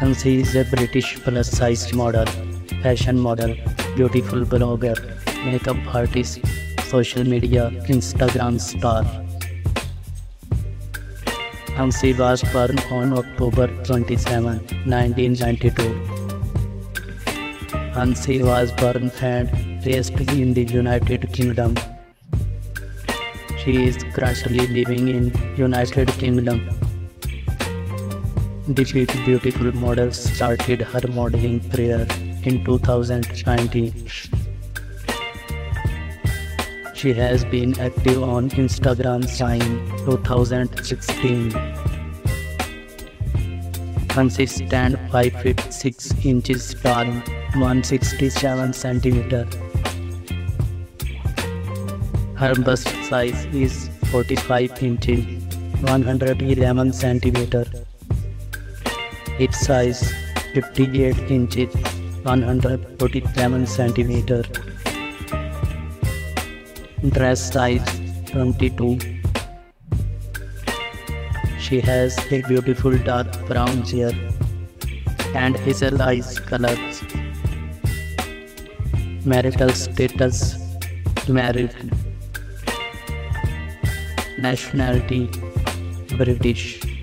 Hansi is a British plus-size model, fashion model, beautiful blogger, makeup artist, social media Instagram star. Hansi was born on October 27, 1992. Hansi was born and raised in the United Kingdom. She is currently living in United Kingdom. The beautiful model started her modeling career in 2019. She has been active on Instagram since 2016. Hansi stands 5 feet 6 inches tall, 167 centimeters. Her bust size is 45 inches, 111 centimeters. Hip size 58 inches, 147 centimeters. Dress size 22. She has a beautiful dark brown hair and hazel eyes colors. Marital status married. Nationality British.